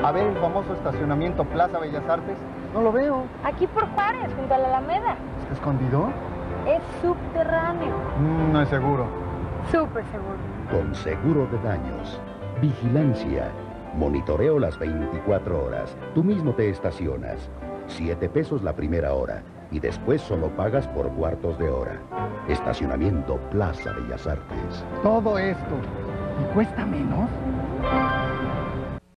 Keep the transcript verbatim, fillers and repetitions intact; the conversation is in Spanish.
A ver el famoso estacionamiento Plaza Bellas Artes. No lo veo. Aquí por Juárez, junto a la Alameda. ¿Está escondido? Es subterráneo. Mm, no es seguro. Súper seguro. Con seguro de daños. Vigilancia. Monitoreo las veinticuatro horas. Tú mismo te estacionas. Siete pesos la primera hora. Y después solo pagas por cuartos de hora. Estacionamiento Plaza Bellas Artes. Todo esto. ¿Y cuesta menos?